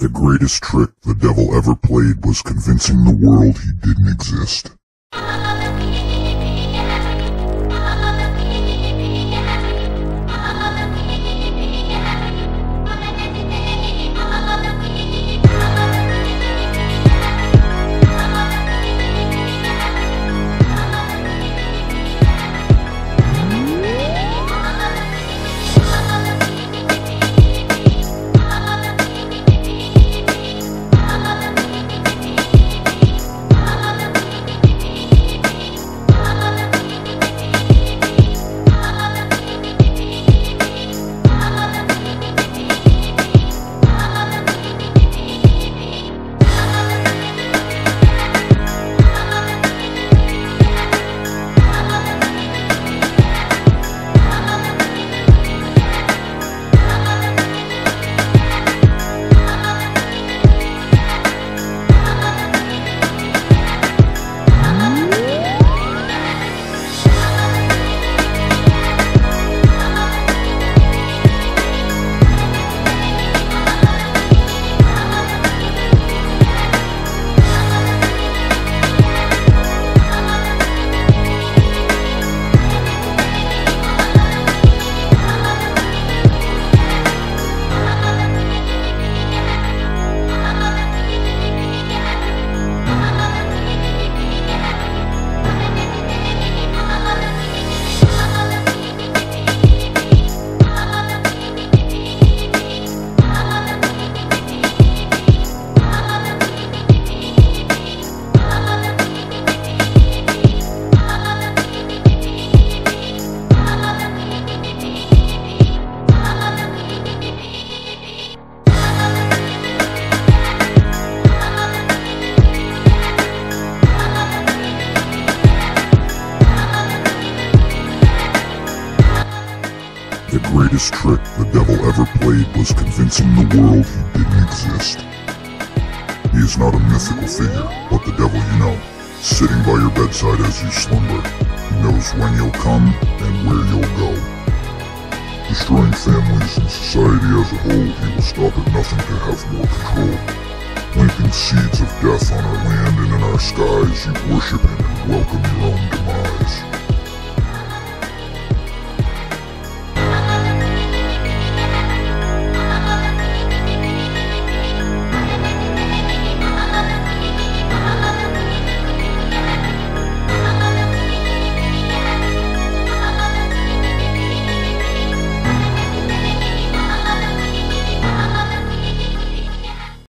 The greatest trick the devil ever played was convincing the world he didn't exist. The greatest trick the devil ever played was convincing the world he didn't exist. He is not a mythical figure, but the devil you know, sitting by your bedside as you slumber. He knows when you'll come and where you'll go. Destroying families and society as a whole, he will stop at nothing to have more control. Planting seeds of death on our land and in our skies, you worship him and welcome your own demise.